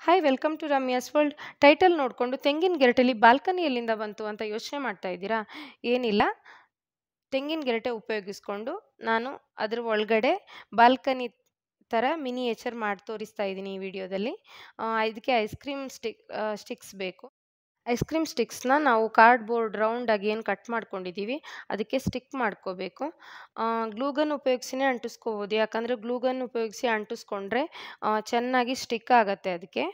Hi welcome to Ramya's world. Title ನೋಡಿಕೊಂಡು ತೆಂಗಿನ ಗೆರಟೆಲಿ balcony ಎಲ್ಲಿಂದ ಬಂತು ಅಂತ ಯೋಚನೆ ಮಾಡ್ತಾ ಇದ್ದೀರಾ? ಏನಿಲ್ಲ, ತೆಂಗಿನ ಗೆರಟೆ ಉಪಯೋಗಿಸ್ಕೊಂಡು ನಾನು ಅದ್ರ ಒಳಗಡೆ ಬಾಲ್ಕನಿ ಥರ ಮಿನಿಯೇಚರ್ ಮಾಡಿ ತೋರಿಸ್ತಾ ಇದ್ದೀನಿ ಈ ವಿಡಿಯೋದಲ್ಲಿ. ಇದಕ್ಕೆ ಸ್ಟಿಕ್ಸ್ ಬೇಕು. ಐಸ್ ಕ್ರೀಮ್ ಸ್ಟಿಕ್ಸ್ನ ನಾವು ಕಾರ್ಡ್ಬೋರ್ಡ್ ರೌಂಡಾಗಿ ಏನು ಕಟ್ ಮಾಡ್ಕೊಂಡಿದ್ದೀವಿ ಅದಕ್ಕೆ ಸ್ಟಿಕ್ ಮಾಡ್ಕೋಬೇಕು. ಗ್ಲೂಗನ್ ಉಪಯೋಗಿಸಿನೇ ಅಂಟಿಸ್ಕೋಬೋದು, ಯಾಕಂದರೆ ಗ್ಲೂಗನ್ ಉಪಯೋಗಿಸಿ ಅಂಟಿಸ್ಕೊಂಡ್ರೆ ಚೆನ್ನಾಗಿ ಸ್ಟಿಕ್ ಆಗುತ್ತೆ ಅದಕ್ಕೆ.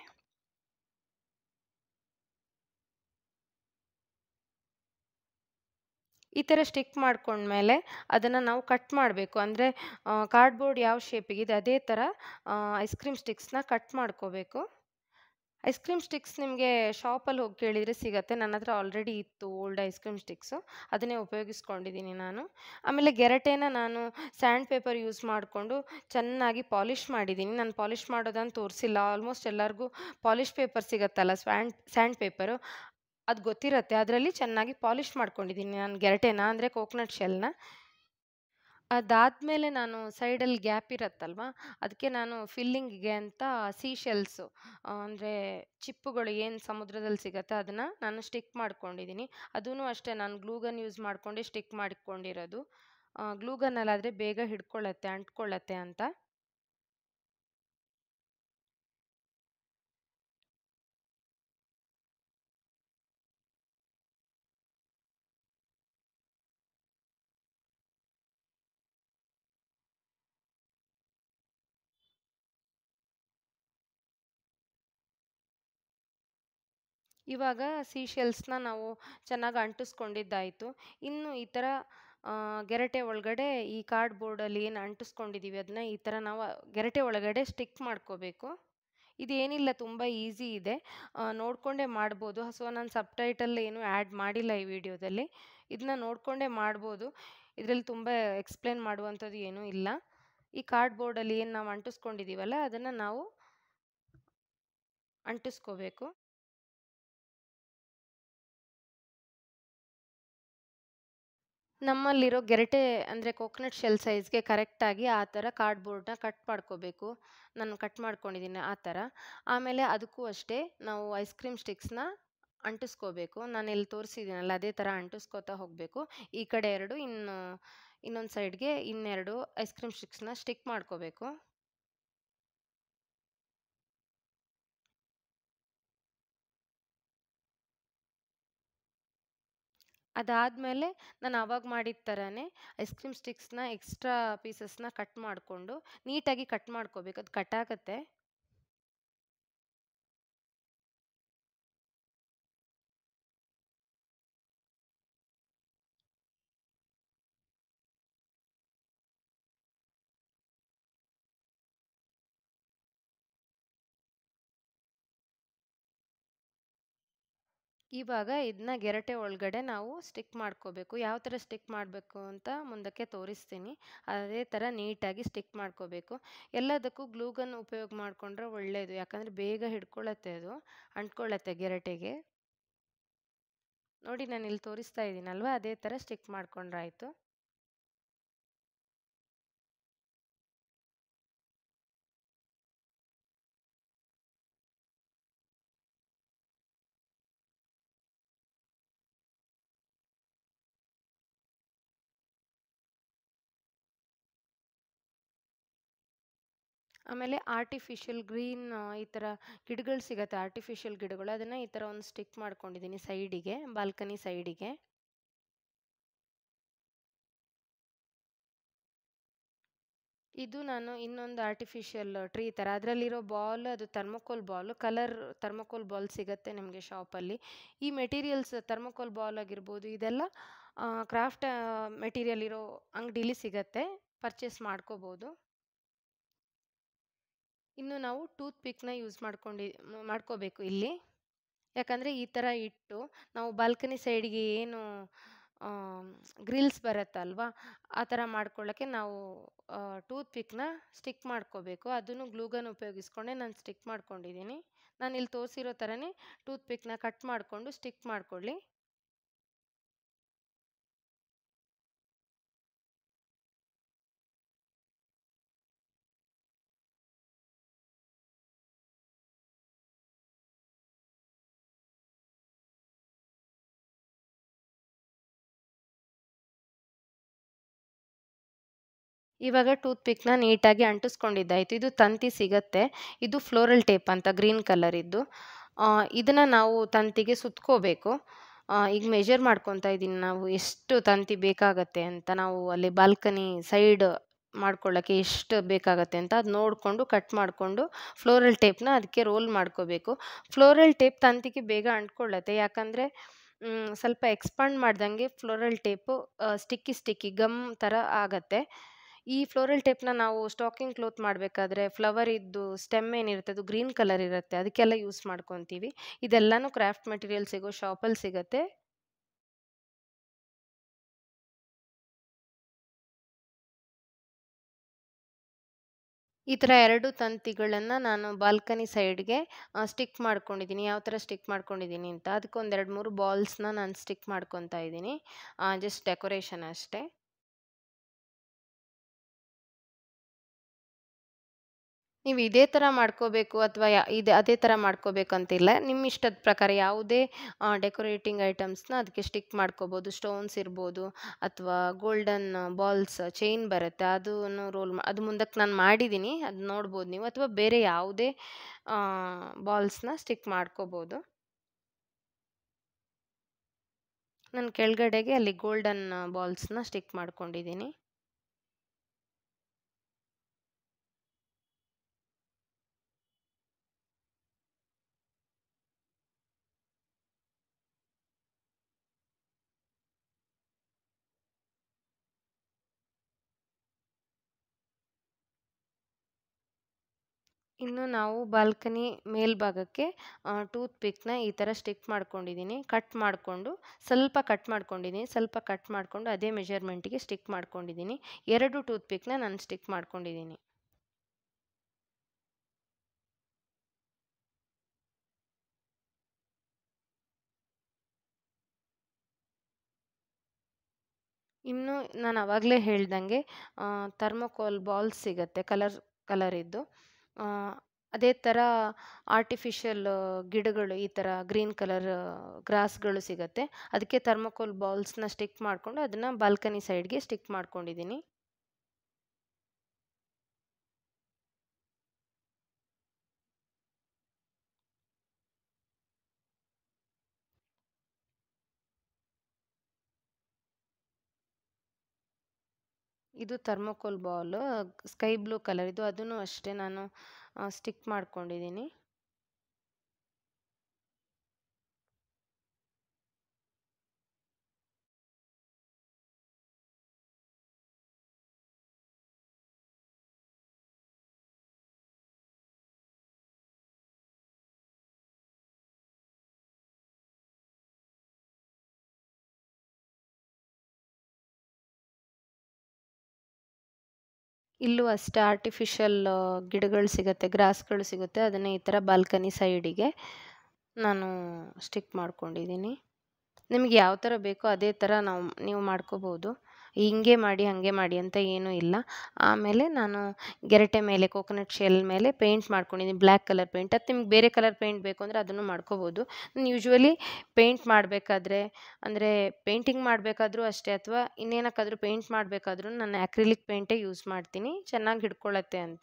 ಈ ಥರ ಸ್ಟಿಕ್ ಮಾಡ್ಕೊಂಡ್ಮೇಲೆ ಅದನ್ನು ನಾವು ಕಟ್ ಮಾಡಬೇಕು. ಅಂದರೆ ಕಾರ್ಡ್ಬೋರ್ಡ್ ಯಾವ ಶೇಪಿಗಿದೆ ಅದೇ ಥರ ಐಸ್ ಕ್ರೀಮ್ ಸ್ಟಿಕ್ಸ್ನ ಕಟ್ ಮಾಡ್ಕೋಬೇಕು. ಐಸ್ ಕ್ರೀಮ್ ಸ್ಟಿಕ್ಸ್ ನಿಮಗೆ ಶಾಪಲ್ಲಿ ಹೋಗಿ ಕೇಳಿದರೆ ಸಿಗುತ್ತೆ. ನನ್ನ ಹತ್ರ ಆಲ್ರೆಡಿ ಇತ್ತು ಓಲ್ಡ್ ಐಸ್ ಕ್ರೀಮ್ ಸ್ಟಿಕ್ಸು, ಅದನ್ನೇ ಉಪಯೋಗಿಸ್ಕೊಂಡಿದ್ದೀನಿ ನಾನು. ಆಮೇಲೆ ಗೆರಟೆನ ನಾನು ಸ್ಯಾಂಡ್ ಪೇಪರ್ ಯೂಸ್ ಮಾಡಿಕೊಂಡು ಚೆನ್ನಾಗಿ ಪಾಲಿಷ್ ಮಾಡಿದ್ದೀನಿ. ನಾನು ಪಾಲಿಷ್ ಮಾಡೋದನ್ನು ತೋರಿಸಿಲ್ಲ. ಆಲ್ಮೋಸ್ಟ್ ಎಲ್ಲರಿಗೂ ಪಾಲಿಷ್ ಪೇಪರ್ ಸಿಗುತ್ತಲ್ಲ, ಸ್ಯಾಂಡ್ ಪೇಪರು, ಅದು ಗೊತ್ತಿರುತ್ತೆ. ಅದರಲ್ಲಿ ಚೆನ್ನಾಗಿ ಪಾಲಿಷ್ ಮಾಡ್ಕೊಂಡಿದ್ದೀನಿ ನಾನು ಗೆರಟೆನ, ಅಂದರೆ ಕೋಕೋನಟ್ ಶೆಲ್ನ. ಅದಾದಮೇಲೆ ನಾನು ಸೈಡಲ್ಲಿ ಗ್ಯಾಪ್ ಇರುತ್ತಲ್ವ, ಅದಕ್ಕೆ ನಾನು ಫಿಲ್ಲಿಂಗಿಗೆ ಅಂತ ಶೆಲ್ಸು, ಅಂದರೆ ಚಿಪ್ಪುಗಳು ಏನು ಸಮುದ್ರದಲ್ಲಿ ಸಿಗುತ್ತೆ ಅದನ್ನು ನಾನು ಸ್ಟಿಕ್ ಮಾಡ್ಕೊಂಡಿದ್ದೀನಿ. ಅದೂ ಅಷ್ಟೇ, ನಾನು ಗ್ಲೂಗನ್ ಯೂಸ್ ಮಾಡಿಕೊಂಡೆ ಸ್ಟಿಕ್ ಮಾಡ್ಕೊಂಡಿರೋದು. ಗ್ಲೂಗನ್ನಲ್ಲಾದರೆ ಬೇಗ ಹಿಡ್ಕೊಳ್ಳುತ್ತೆ, ಅಂಟ್ಕೊಳ್ಳುತ್ತೆ ಅಂತ. ಇವಾಗ ಶೆಲ್ಸ್ನ ನಾವು ಚೆನ್ನಾಗಿ ಅಂಟಿಸ್ಕೊಂಡಿದ್ದಾಯಿತು. ಇನ್ನು ಈ ಥರ ಗೆರಟೆ ಒಳಗಡೆ ಈ ಕಾರ್ಡ್ಬೋರ್ಡಲ್ಲಿ ಏನು ಅಂಟಿಸ್ಕೊಂಡಿದ್ದೀವಿ ಅದನ್ನ ಈ ಥರ ನಾವು ಗೆರಟೆ ಒಳಗಡೆ ಸ್ಟಿಕ್ ಮಾಡ್ಕೋಬೇಕು. ಇದೇನಿಲ್ಲ, ತುಂಬ ಈಸಿ ಇದೆ, ನೋಡಿಕೊಂಡೇ ಮಾಡ್ಬೋದು. ಸೊ ನಾನು ಸಬ್‌ಟೈಟಲ್ ಏನು ಆ್ಯಡ್ ಮಾಡಿಲ್ಲ ಈ ವಿಡಿಯೋದಲ್ಲಿ. ಇದನ್ನ ನೋಡಿಕೊಂಡೇ ಮಾಡ್ಬೋದು. ಇದರಲ್ಲಿ ತುಂಬ ಎಕ್ಸ್‌ಪ್ಲೇನ್ ಮಾಡುವಂಥದ್ದು ಏನೂ ಇಲ್ಲ. ಈ ಕಾರ್ಡ್ಬೋರ್ಡಲ್ಲಿ ಏನು ನಾವು ಅಂಟಿಸ್ಕೊಂಡಿದ್ದೀವಲ್ಲ ಅದನ್ನು ನಾವು ಅಂಟಿಸ್ಕೋಬೇಕು. ನಮ್ಮಲ್ಲಿರೋ ಗೆರಟೆ ಅಂದರೆ ಕೋಕೋನಟ್ ಶೆಲ್ ಸೈಜ್ಗೆ ಕರೆಕ್ಟಾಗಿ ಆ ಥರ ಕಾರ್ಡ್ಬೋರ್ಡ್ನ ಕಟ್ ಮಾಡ್ಕೋಬೇಕು. ನಾನು ಕಟ್ ಮಾಡ್ಕೊಂಡಿದ್ದೀನಿ ಆ ಥರ. ಆಮೇಲೆ ಅದಕ್ಕೂ ಅಷ್ಟೇ, ನಾವು ಐಸ್ ಕ್ರೀಮ್ ಸ್ಟಿಕ್ಸ್ನ ಅಂಟಿಸ್ಕೋಬೇಕು. ನಾನು ಇಲ್ಲಿ ತೋರಿಸಿದ್ದೀನಲ್ಲ ಅದೇ ಥರ ಅಂಟಿಸ್ಕೋತಾ ಹೋಗಬೇಕು. ಈ ಕಡೆ 2, ಇನ್ನೊಂದು ಸೈಡ್ಗೆ ಇನ್ನೆರಡು ಐಸ್ ಕ್ರೀಮ್ ಸ್ಟಿಕ್ಸ್ನ ಸ್ಟಿಕ್ ಮಾಡ್ಕೋಬೇಕು. ಅದಾದಮೇಲೆ ನಾನು ಆವಾಗ ಮಾಡಿದ ಥರನೇ ಐಸ್ ಕ್ರೀಮ್ ಸ್ಟಿಕ್ಸ್ನ ಎಕ್ಸ್ಟ್ರಾ ಪೀಸಸ್ನ ಕಟ್ ಮಾಡಿಕೊಂಡು ನೀಟಾಗಿ ಕಟ್ ಮಾಡ್ಕೋಬೇಕು, ಅದು ಕಟ್ಟಾಗತ್ತೆ. ಇವಾಗ ಇದನ್ನ ಗೆರಟೆ ಒಳಗಡೆ ನಾವು ಸ್ಟಿಕ್ ಮಾಡ್ಕೋಬೇಕು. ಯಾವ ಥರ ಸ್ಟಿಕ್ ಮಾಡಬೇಕು ಅಂತ ಮುಂದಕ್ಕೆ ತೋರಿಸ್ತೀನಿ. ಅದೇ ಥರ ನೀಟಾಗಿ ಸ್ಟಿಕ್ ಮಾಡ್ಕೋಬೇಕು. ಎಲ್ಲದಕ್ಕೂ ಗ್ಲೂಗನ್ ಉಪಯೋಗ ಮಾಡಿಕೊಂಡ್ರೆ ಒಳ್ಳೆಯದು, ಯಾಕಂದರೆ ಬೇಗ ಹಿಡ್ಕೊಳ್ಳುತ್ತೆ, ಅದು ಅಂಟ್ಕೊಳ್ಳುತ್ತೆ ಗೆರಟೆಗೆ. ನೋಡಿ, ನಾನು ಇಲ್ಲಿ ತೋರಿಸ್ತಾ ಇದ್ದೀನಲ್ವ ಅದೇ ಥರ ಸ್ಟಿಕ್ ಮಾಡ್ಕೊಂಡ್ರಾಯ್ತು. ಆಮೇಲೆ ಆರ್ಟಿಫಿಷಿಯಲ್ ಗ್ರೀನ್ ಈ ಥರ ಗಿಡಗಳು ಸಿಗುತ್ತೆ, ಆರ್ಟಿಫಿಷಿಯಲ್ ಗಿಡಗಳು, ಅದನ್ನು ಈ ಥರ ಒಂದು ಸ್ಟಿಕ್ ಮಾಡ್ಕೊಂಡಿದ್ದೀನಿ ಸೈಡಿಗೆ, ಬಾಲ್ಕನಿ ಸೈಡಿಗೆ. ಇದು ನಾನು ಇನ್ನೊಂದು ಆರ್ಟಿಫಿಷಿಯಲ್ ಟ್ರೀ ಥರ, ಅದರಲ್ಲಿರೋ ಬಾಲ್ ಅದು thermocol ball, colour thermocol ball ಸಿಗುತ್ತೆ ನಿಮಗೆ ಶಾಪಲ್ಲಿ. ಈ ಮೆಟೀರಿಯಲ್ಸ್ ಥರ್ಮೋಕೋಲ್ ಬಾಲ್ ಆಗಿರ್ಬೋದು, ಇದೆಲ್ಲ ಕ್ರಾಫ್ಟ್ ಮೆಟೀರಿಯಲ್ ಇರೋ ಅಂಗಡೀಲಿ ಸಿಗತ್ತೆ, ಪರ್ಚೇಸ್ ಮಾಡ್ಕೋಬೋದು. ಇನ್ನು ನಾವು ಟೂತ್ ಪಿಕ್ನ ಯೂಸ್ ಮಾಡ್ಕೋಬೇಕು ಇಲ್ಲಿ. ಯಾಕಂದರೆ ಈ ಥರ ಇಟ್ಟು ನಾವು ಬಾಲ್ಕನಿ ಸೈಡಿಗೆ ಏನು ಗ್ರಿಲ್ಸ್ ಬರುತ್ತಲ್ವಾ, ಆ ಥರ ಮಾಡ್ಕೊಳ್ಳೋಕ್ಕೆ ನಾವು ಟೂತ್ ಪಿಕ್ನ ಸ್ಟಿಕ್ ಮಾಡ್ಕೋಬೇಕು. ಅದನ್ನು ಗ್ಲೂಗನ್ ಉಪಯೋಗಿಸ್ಕೊಂಡೆ ನಾನು ಸ್ಟಿಕ್ ಮಾಡ್ಕೊಂಡಿದ್ದೀನಿ. ನಾನು ಇಲ್ಲಿ ತೋರಿಸಿರೋ ಥರನೇ ಟೂತ್ ಪಿಕ್ನ ಕಟ್ ಮಾಡಿಕೊಂಡು ಸ್ಟಿಕ್ ಮಾಡ್ಕೊಳ್ಳಿ. ಇವಾಗ ಟೂತ್‌ಪಿಕ್‌ನ ನೀಟಾಗಿ ಅಂಟಿಸ್ಕೊಂಡಿದ್ದಾಯಿತು. ಇದು ತಂತಿ ಸಿಗತ್ತೆ. ಇದು ಫ್ಲೋರಲ್ ಟೇಪ್ ಅಂತ ಗ್ರೀನ್ ಕಲರ್ ಇದ್ದು. ಇದನ್ನ ನಾವು ತಂತಿಗೆ ಸುತ್ಕೋಬೇಕು. ಈಗ ಮೆಜರ್ ಮಾಡ್ಕೊತಾ ಇದ್ದೀನಿ ನಾವು ಎಷ್ಟು ತಂತಿ ಬೇಕಾಗತ್ತೆ ಅಂತ. ನಾವು ಅಲ್ಲಿ ಬಾಲ್ಕನಿ ಸೈಡ್ ಮಾಡ್ಕೊಳ್ಳೋಕ್ಕೆ ಎಷ್ಟು ಬೇಕಾಗತ್ತೆ ಅಂತ ಅದು ನೋಡಿಕೊಂಡು ಕಟ್ ಮಾಡಿಕೊಂಡು ಫ್ಲೋರಲ್ ಟೇಪ್‌ನ ಅದಕ್ಕೆ ರೋಲ್ ಮಾಡ್ಕೋಬೇಕು. ಫ್ಲೋರಲ್ ಟೇಪ್ ತಂತಿಗೆ ಬೇಗ ಅಂಟ್ಕೊಳ್ಳುತ್ತೆ. ಯಾಕಂದರೆ ಸ್ವಲ್ಪ ಎಕ್ಸ್ಪಾಂಡ್ ಮಾಡ್ದಂಗೆ ಫ್ಲೋರಲ್ ಟೇಪು ಸ್ಟಿಕ್ಕಿ ಗಮ್ ಥರ ಆಗತ್ತೆ. ಈ ಫ್ಲೋರಲ್ ಟೇಪ್‌ನ ನಾವು ಸ್ಟಾಕಿಂಗ್ ಕ್ಲೋತ್ ಮಾಡಬೇಕಾದ್ರೆ ಫ್ಲವರ್ ಇದ್ದು ಸ್ಟೆಮ್ ಏನಿರುತ್ತೆ ಅದು ಗ್ರೀನ್ ಕಲರ್ ಇರುತ್ತೆ. ಅದಕ್ಕೆಲ್ಲ ಯೂಸ್ ಮಾಡ್ಕೊತೀವಿ. ಇದೆಲ್ಲನೂ ಕ್ರಾಫ್ಟ್ ಮೆಟೀರಿಯಲ್ ಸಿಗೋ ಶಾಪಲ್ಲಿ ಸಿಗತ್ತೆ. ಈ ಥರ 2 ತಂತಿಗಳನ್ನ ನಾನು ಬಾಲ್ಕನಿ ಸೈಡ್‌ಗೆ ಸ್ಟಿಕ್ ಮಾಡ್ಕೊಂಡಿದ್ದೀನಿ. ಯಾವ ಥರ ಸ್ಟಿಕ್ ಮಾಡ್ಕೊಂಡಿದ್ದೀನಿ ಅಂತ ಅದಕ್ಕೊಂದು 2, 3 ಬಾಲ್ಸ್‌ನ ನಾನು ಸ್ಟಿಕ್ ಮಾಡ್ಕೊತಾ ಇದ್ದೀನಿ. ಜಸ್ಟ್ ಡೆಕೋರೇಷನ್ ಅಷ್ಟೇ. ನೀವು ಇದೇ ಥರ ಮಾಡ್ಕೋಬೇಕು ಅಥವಾ ಅದೇ ಥರ ಮಾಡ್ಕೋಬೇಕಂತಿಲ್ಲ. ನಿಮ್ಮ ಇಷ್ಟದ ಪ್ರಕಾರ ಯಾವುದೇ ಡೆಕೋರೇಟಿಂಗ್ ಐಟಮ್ಸ್‌ನ ಅದಕ್ಕೆ ಸ್ಟಿಕ್ ಮಾಡ್ಕೋಬೋದು. ಸ್ಟೋನ್ಸ್ ಇರ್ಬೋದು ಅಥವಾ ಗೋಲ್ಡನ್ ಬಾಲ್ಸ್ ಚೈನ್ ಬರುತ್ತೆ. ಅದನ್ನು ಅದು ಮುಂದಕ್ಕೆ ನಾನು ಮಾಡಿದ್ದೀನಿ. ಅದು ನೋಡ್ಬೋದು ನೀವು ಅಥವಾ ಬೇರೆ ಯಾವುದೇ ಬಾಲ್ಸ್‌ನ ಸ್ಟಿಕ್ ಮಾಡ್ಕೋಬೋದು. ನಾನು ಕೆಳಗಡೆಗೆ ಅಲ್ಲಿ ಗೋಲ್ಡನ್ ಬಾಲ್ಸ್‌ನ ಸ್ಟಿಕ್ ಮಾಡ್ಕೊಂಡಿದ್ದೀನಿ. ಇನ್ನು ನಾವು ಬಾಲ್ಕನಿ ಮೇಲ್ಭಾಗಕ್ಕೆ ಟೂತ್ ಪಿಕ್‌ನ ಈ ಥರ ಸ್ಟಿಕ್ ಮಾಡ್ಕೊಂಡಿದ್ದೀನಿ. ಕಟ್ ಮಾಡ್ಕೊಂಡಿದ್ದೀನಿ. ಸ್ವಲ್ಪ ಕಟ್ ಮಾಡಿಕೊಂಡು ಅದೇ ಮೆಜರ್ಮೆಂಟಿಗೆ ಸ್ಟಿಕ್ ಮಾಡ್ಕೊಂಡಿದ್ದೀನಿ. 2 ಟೂತ್ ಪಿಕ್‌ನ ನಾನು ಸ್ಟಿಕ್ ಮಾಡ್ಕೊಂಡಿದ್ದೀನಿ. ಇನ್ನು ನಾನು ಆವಾಗಲೇ ಹೇಳ್ದಂಗೆ ಥರ್ಮೋಕೋಲ್ ಬಾಲ್ಸ್ ಸಿಗತ್ತೆ ಕಲರಿದ್ದು. ಆ, ಅದೇ ಥರ ಆರ್ಟಿಫಿಷಿಯಲ್ ಗಿಡಗಳು ಈ ಥರ ಗ್ರೀನ್ ಕಲರ್ ಗ್ರಾಸ್ಗಳು ಸಿಗತ್ತೆ. ಅದಕ್ಕೆ ಥರ್ಮೋಕೋಲ್ ಬಾಲ್ಸ್‌ನ ಸ್ಟಿಕ್ ಮಾಡಿಕೊಂಡು ಅದನ್ನು ಬಾಲ್ಕನಿ ಸೈಡ್‌ಗೆ ಸ್ಟಿಕ್ ಮಾಡ್ಕೊಂಡಿದ್ದೀನಿ. ಇದು thermocol ball sky blue colour ಇದು ಅದನ್ನು ಅಷ್ಟೇ ನಾನು ಸ್ಟಿಕ್ ಮಾಡ್ಕೊಂಡಿದ್ದೀನಿ. ಇಲ್ಲೂ ಅಷ್ಟೇ ಆರ್ಟಿಫಿಷಿಯಲ್ ಗಿಡಗಳು ಸಿಗುತ್ತೆ, ಗ್ರಾಸ್ಗಳು ಸಿಗುತ್ತೆ. ಅದನ್ನು ಈ ಥರ ಬಾಲ್ಕನಿ ಸೈಡಿಗೆ ನಾನು ಸ್ಟಿಕ್ ಮಾಡ್ಕೊಂಡಿದ್ದೀನಿ. ನಿಮಗೆ ಯಾವ ಥರ ಬೇಕೋ ಅದೇ ಥರ ನೀವು ಮಾಡ್ಕೋಬೋದು. ಹಿಂಗೆ ಮಾಡಿ ಹಾಗೆ ಮಾಡಿ ಅಂತ ಏನೂ ಇಲ್ಲ. ಆಮೇಲೆ ನಾನು ಗೆರಟೆ ಮೇಲೆ ಕೋಕೋನಟ್ ಶೆಲ್ ಮೇಲೆ ಪೇಂಟ್ ಮಾಡ್ಕೊಂಡಿದ್ದೀನಿ. Black colour paint. ಅದು ನಿಮ್ಗೆ ಬೇರೆ ಕಲರ್ ಪೇಂಟ್ ಬೇಕು ಅಂದರೆ ಅದನ್ನು ಮಾಡ್ಕೋಬೋದು. ನಾನು ಯೂಶ್ವಲಿ ಪೇಂಟ್ ಮಾಡಬೇಕಾದ್ರೆ ಅಂದರೆ ಪೇಂಟಿಂಗ್ ಮಾಡಬೇಕಾದ್ರೂ ಅಷ್ಟೇ ಅಥವಾ ಇನ್ನೇನಕ್ಕಾದ್ರೂ ಪೇಂಟ್ ಮಾಡಬೇಕಾದ್ರೂ ನಾನು ಅಕ್ರಿಲಿಕ್ ಪೇಂಟೇ ಯೂಸ್ ಮಾಡ್ತೀನಿ ಚೆನ್ನಾಗಿ ಹಿಡ್ಕೊಳ್ಳುತ್ತೆ ಅಂತ.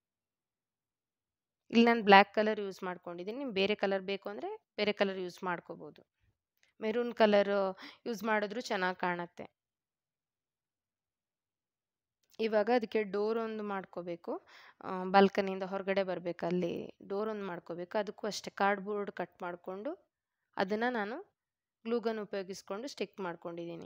ಇಲ್ಲಿ ನಾನು ಬ್ಲ್ಯಾಕ್ ಕಲರ್ ಯೂಸ್ ಮಾಡ್ಕೊಂಡಿದ್ದೀನಿ. ನಿಮ್ಗೆ ಬೇರೆ ಕಲರ್ ಬೇಕು ಅಂದರೆ ಬೇರೆ ಕಲರ್ ಯೂಸ್ ಮಾಡ್ಕೋಬೋದು. ಮೆರೂನ್ ಕಲರ್ ಯೂಸ್ ಮಾಡಿದ್ರೂ ಚೆನ್ನಾಗಿ ಕಾಣುತ್ತೆ. ಇವಾಗ ಅದಕ್ಕೆ ಡೋರ್ ಒಂದು ಮಾಡ್ಕೋಬೇಕು. ಬಾಲ್ಕನಿಯಿಂದ ಹೊರಗಡೆ ಬರಬೇಕು ಅಲ್ಲಿ ಡೋರ್ ಒಂದು ಮಾಡ್ಕೋಬೇಕು. ಅದಕ್ಕೂ ಅಷ್ಟೇ ಕಾರ್ಡ್ಬೋರ್ಡ್ ಕಟ್ ಮಾಡಿಕೊಂಡು ಅದನ್ನು ನಾನು ಗ್ಲೂಗನ್ ಉಪಯೋಗಿಸ್ಕೊಂಡು ಸ್ಟಿಕ್ ಮಾಡ್ಕೊಂಡಿದ್ದೀನಿ.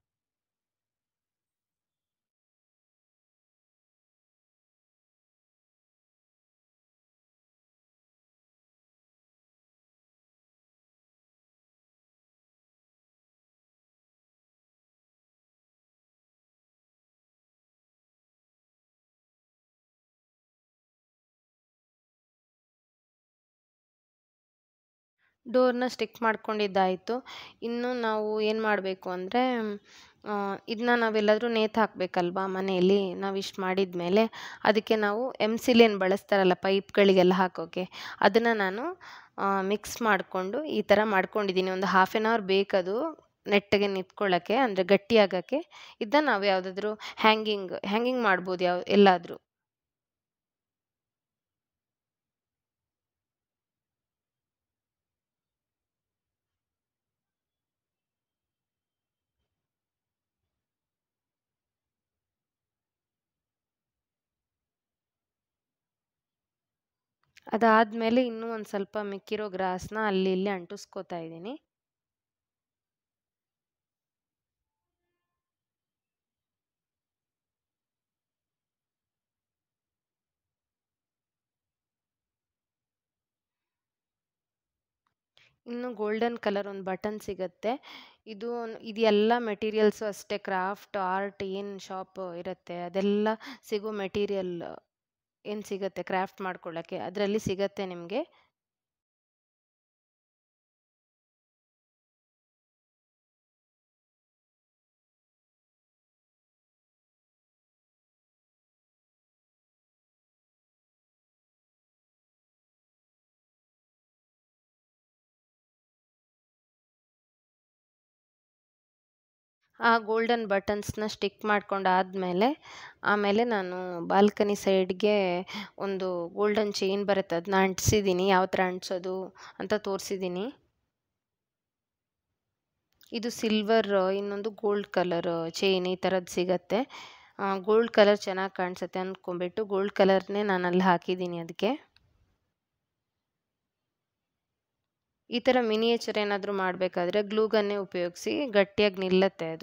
ಡೋರ್ನ ಸ್ಟಿಕ್ ಮಾಡ್ಕೊಂಡಿದ್ದಾಯಿತು. ಇನ್ನು ನಾವು ಏನು ಮಾಡಬೇಕು ಅಂದರೆ ಇದನ್ನ ನಾವೆಲ್ಲಾದರೂ ನೇತು ಹಾಕಬೇಕಲ್ವಾ ಮನೆಯಲ್ಲಿ ನಾವಿಷ್ಟು ಮಾಡಿದ್ಮೇಲೆ ಅದಕ್ಕೆ ನಾವು ಎಮ್ಸಿಲ್ ಏನು ಬಳಸ್ತಾರಲ್ಲ ಪೈಪ್ಗಳಿಗೆಲ್ಲ ಹಾಕೋಕ್ಕೆ ಅದನ್ನು ನಾನು ಮಿಕ್ಸ್ ಮಾಡಿಕೊಂಡು ಈ ಥರ ಮಾಡ್ಕೊಂಡಿದ್ದೀನಿ. ಒಂದು ಹಾಫ್ ಆನ್ ಅವರ್ ಬೇಕದು ನೆಟ್ಟಗೆ ನಿಂತ್ಕೊಳ್ಳೋಕ್ಕೆ ಅಂದರೆ ಗಟ್ಟಿಯಾಗೋಕ್ಕೆ. ಇದನ್ನ ನಾವು ಯಾವುದಾದ್ರೂ ಹ್ಯಾಂಗಿಂಗ್ ಮಾಡ್ಬೋದು ಎಲ್ಲಾದರೂ. ಅದಾದಮೇಲೆ ಇನ್ನೂ ಒಂದು ಸ್ವಲ್ಪ ಮಿಕ್ಕಿರೋ ಗ್ರಾಸ್ನ ಅಲ್ಲಿ ಇಲ್ಲಿ ಅಂಟಿಸ್ಕೋತಾ ಇದ್ದೀನಿ. ಇನ್ನು ಗೋಲ್ಡನ್ ಕಲರ್ ಒಂದು ಬಟನ್ ಸಿಗುತ್ತೆ. ಇದೆಲ್ಲ ಮೆಟೀರಿಯಲ್ಸು ಅಷ್ಟೇ, ಕ್ರಾಫ್ಟ್ ಆರ್ಟ್ ಏನು ಶಾಪ್ ಇರುತ್ತೆ ಅದೆಲ್ಲ ಸಿಗೋ ಮೆಟೀರಿಯಲ್ ಏನು ಸಿಗುತ್ತೆ ಕ್ರಾಫ್ಟ್ ಮಾಡ್ಕೊಳ್ಳೋಕ್ಕೆ ಅದರಲ್ಲಿ ಸಿಗತ್ತೆ ನಿಮಗೆ. ಆ ಗೋಲ್ಡನ್ ಬಟನ್ಸ್ನ ಸ್ಟಿಕ್ ಮಾಡ್ಕೊಂಡಾದ್ಮೇಲೆ ಆಮೇಲೆ ನಾನು ಬಾಲ್ಕನಿ ಸೈಡ್ಗೆ ಒಂದು ಗೋಲ್ಡನ್ ಚೈನ್ ಬರುತ್ತೆ, ಅದನ್ನ ಅಂಟಿಸಿದ್ದೀನಿ. ಯಾವ ಥರ ಅಂಟಿಸೋದು ಅಂತ ತೋರಿಸಿದ್ದೀನಿ. ಇದು ಸಿಲ್ವರ್, ಇನ್ನೊಂದು ಗೋಲ್ಡ್ ಕಲರ್ ಚೈನ್ ಈ ಥರದ್ದು ಸಿಗತ್ತೆ. ಗೋಲ್ಡ್ ಕಲರ್ ಚೆನ್ನಾಗಿ ಕಾಣಿಸುತ್ತೆ ಅಂದ್ಕೊಂಡ್ಬಿಟ್ಟು ಗೋಲ್ಡ್ ಕಲರ್ನೇ ನಾನು ಅಲ್ಲಿ ಹಾಕಿದ್ದೀನಿ ಅದಕ್ಕೆ. ಈ ಥರ ಮಿನಿಯೇಚರ್ ಏನಾದರೂ ಮಾಡಬೇಕಾದ್ರೆ ಗ್ಲೂಗನ್ನೇ ಉಪಯೋಗಿಸಿ, ಗಟ್ಟಿಯಾಗಿ ನಿಲ್ಲತ್ತೆ ಅದು.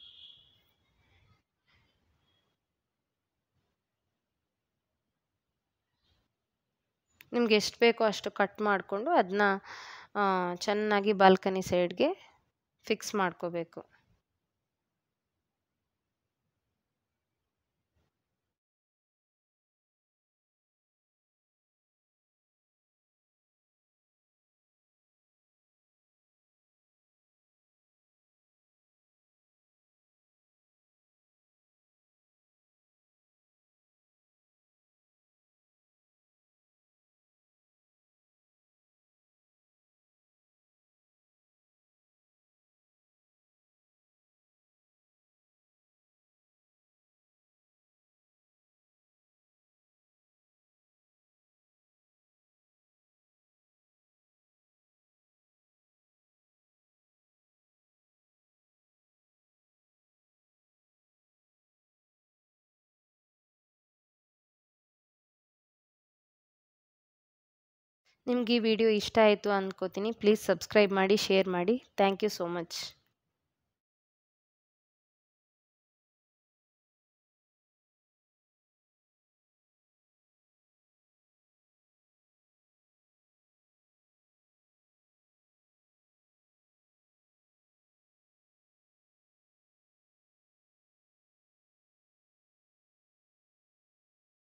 ನಿಮ್ಗೆ ಎಷ್ಟು ಬೇಕೋ ಅಷ್ಟು ಕಟ್ ಮಾಡಿಕೊಂಡು ಅದನ್ನ ಚೆನ್ನಾಗಿ ಬಾಲ್ಕನಿ ಸೈಡ್ಗೆ ಫಿಕ್ಸ್ ಮಾಡ್ಕೋಬೇಕು. ನಿಮ್ಗೆ ಈ ವಿಡಿಯೋ ಇಷ್ಟ ಆಯಿತು ಅಂದ್ಕೋತೀನಿ. ಪ್ಲೀಸ್ ಸಬ್ಸ್ಕ್ರೈಬ್ ಮಾಡಿ, ಶೇರ್ ಮಾಡಿ. Thank you so much.